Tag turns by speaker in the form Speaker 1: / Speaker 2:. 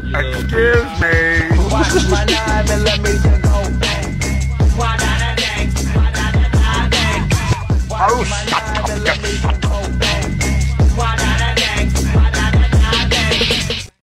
Speaker 1: Excuse me.
Speaker 2: Watch my 9mm go.
Speaker 1: Oh, shut up,